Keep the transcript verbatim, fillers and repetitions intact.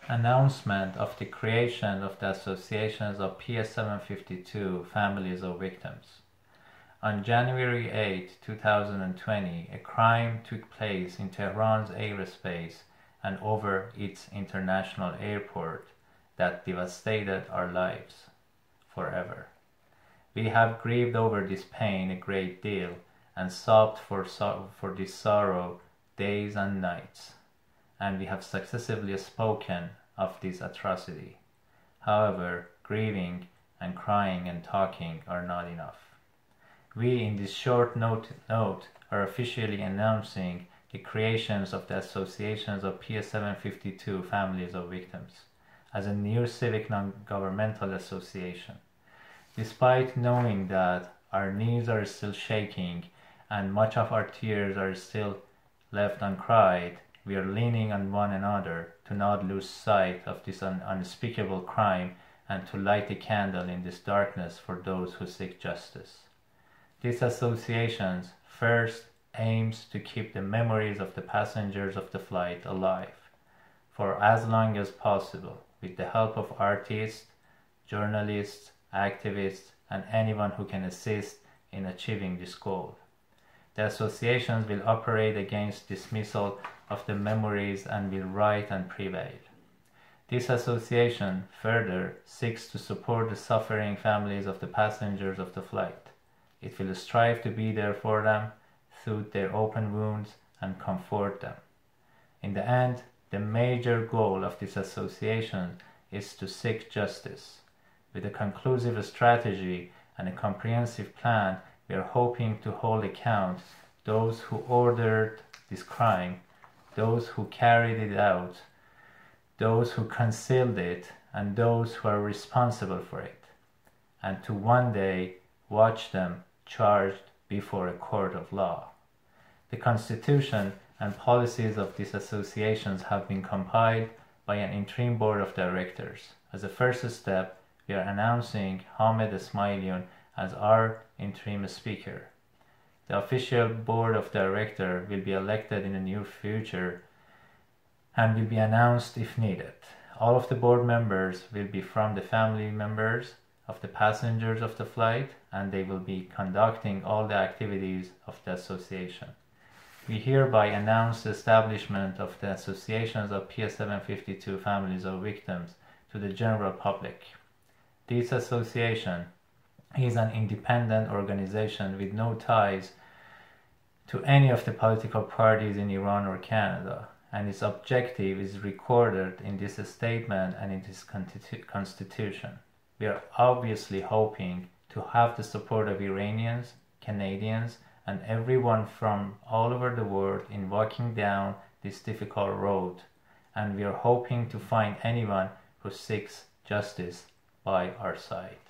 Announcement of the creation of the associations of P S seven fifty-two families of victims. On January eighth, two thousand twenty, a crime took place in Tehran's airspace and over its international airport that devastated our lives forever. We have grieved over this pain a great deal and sobbed for, so for this sorrow days and nights, and we have successively spoken of this atrocity. However, grieving and crying and talking are not enough. We, in this short note, note are officially announcing the creations of the associations of P S seven fifty-two families of victims as a new civic non-governmental association. Despite knowing that our knees are still shaking and much of our tears are still left uncried, we are leaning on one another to not lose sight of this un unspeakable crime and to light a candle in this darkness for those who seek justice. This association first aims to keep the memories of the passengers of the flight alive for as long as possible with the help of artists, journalists, activists, and anyone who can assist in achieving this goal. The associations will operate against dismissal of the memories and will write and prevail. This association further seeks to support the suffering families of the passengers of the flight. It will strive to be there for them, soothe their open wounds, and comfort them. In the end, the major goal of this association is to seek justice. With a conclusive strategy and a comprehensive plan, we are hoping to hold account those who ordered this crime, those who carried it out, those who concealed it, and those who are responsible for it, and to one day watch them charged before a court of law. The Constitution and policies of these associations have been compiled by an interim board of directors. As a first step, we are announcing Hamed Esmailion as our interim speaker. The official board of directors will be elected in the near future and will be announced if needed. All of the board members will be from the family members of the passengers of the flight, and they will be conducting all the activities of the association. We hereby announce the establishment of the associations of P S seven fifty-two families of victims to the general public. This association is an independent organization with no ties to any of the political parties in Iran or Canada, and its objective is recorded in this statement and in this constitution. We are obviously hoping to have the support of Iranians, Canadians, and everyone from all over the world in walking down this difficult road, and we are hoping to find anyone who seeks justice by our side.